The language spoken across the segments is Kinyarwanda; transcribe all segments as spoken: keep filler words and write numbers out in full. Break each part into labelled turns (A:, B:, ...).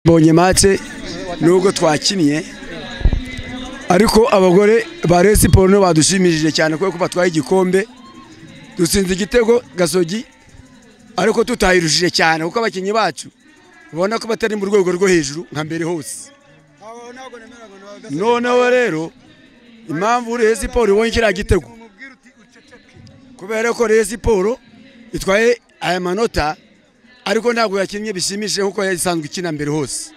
A: Bonye match nubwo twakiniye ariko abagore ba Rayon Sports no badushimishije cyane kuko batwaye igikombe dutsinze igitego Gasogi ariko tutayirushije cyane kuko abakinyi bacu ubona ko batari mu rwego rwo hejuru nka mbere hose. Noneho rero impamvu Rayon Sports ibonye kiriya gitego kubera ko Rayon Sports itwaye aya manota ariko ntabwo yakinnye bishimishije kuko yasanzwe ikina mbere hose.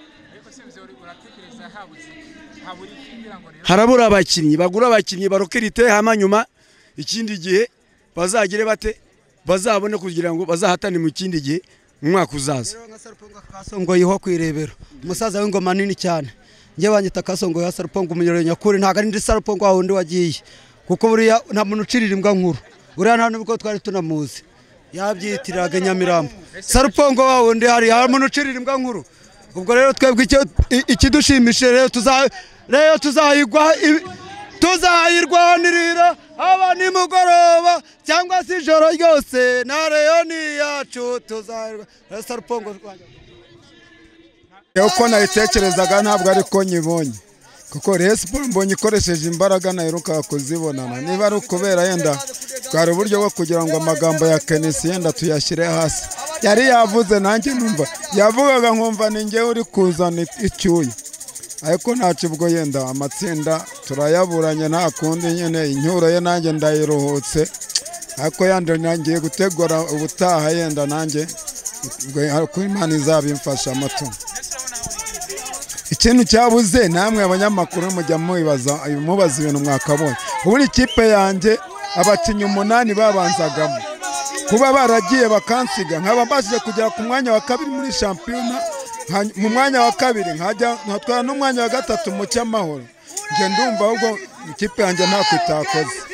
A: Harabura abakinnyi bagura abakinnyi barokirite hama nyuma ikindi gihe bazagire bate bazabone kugira ngo bazahatane mu kindi gihe mu mwaka uzaza.
B: Kasongo yiho kwirebera umusaza w'ingoma nini cyane nge banyita Kasongo ya Sarupongo umunyoro nyakuri ntago ari ndi Sarupongo aho ndi wagiye kuko buriya nta muntu ucirira imbwa nkuru uriya nta nubwo twari tunamuzi yabyitiraga Nyamirambo Sarupongo waho ndi hari hari muntu ucirira imbwa nkuru. Ubwo rero twebwe ikidushimishije rero tuza rero tuzahirwa tuzahirwa nirira aba ni mugoroba cyangwa se ijoro ryose na Rayon yacu tuzahirwa Sarupongo.
C: Uko nayitekerezaga ntabwo ariko nyibonye kuko Rayon Sports mbonye ikoresheje imbaraga naheruka kuzibonana niba ari ukubera yenda bwari uburyo bwo kugira ngo amagambo ya Kenisi yenda tuyashyire hasi yari yavuze nanjye numva yavugaga nkumva ni ngewe uri kuzana icyuya ariko ntacyo ubwo yenda amatsinda turayaburanye nta kundi nyine inyuro ye nanjye ndayiruhutse ariko yandi nangiye gutegura ubutaha yenda nanjye ko Imana izabimfasha amatungo. Ikintu cyabuze namwe abanyamakuru mujya mubibaza mubaza ibintu mwakabonye ubu ikipe yanjye abakinnyi umunani babanzagamo kuba baragiye bakansiga nkaba mbashije kugera ku mwanya wa kabiri muri shampiyona mu mwanya wa kabiri nkajya nkatwara n'umwanya wa gatatu mu cyamahoro nge ndumva ahubwo ikipe yanjye nta kwitakoze.